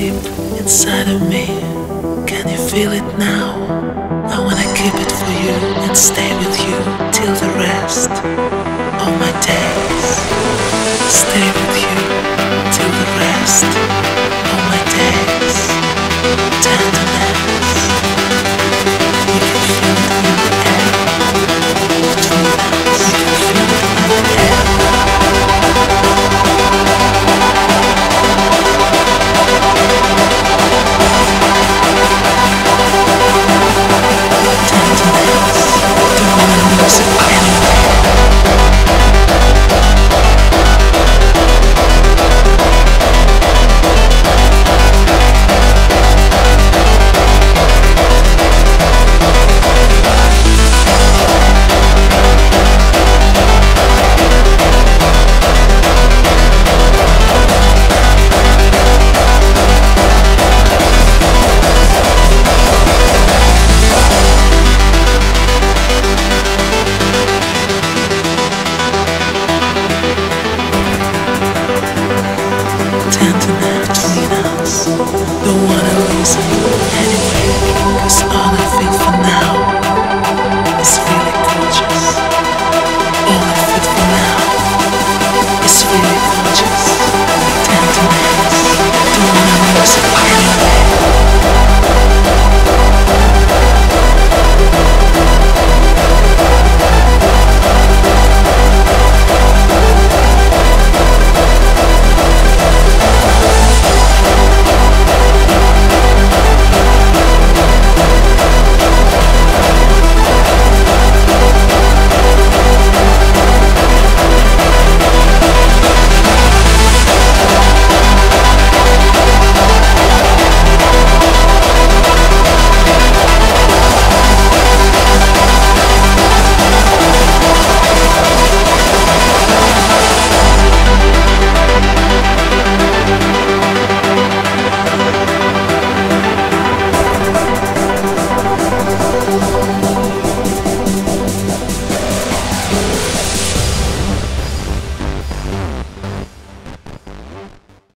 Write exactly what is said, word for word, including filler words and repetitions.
deep inside of me. Can you feel it now? I wanna keep it for you and stay with you till the rest of my days. Stay with you till the rest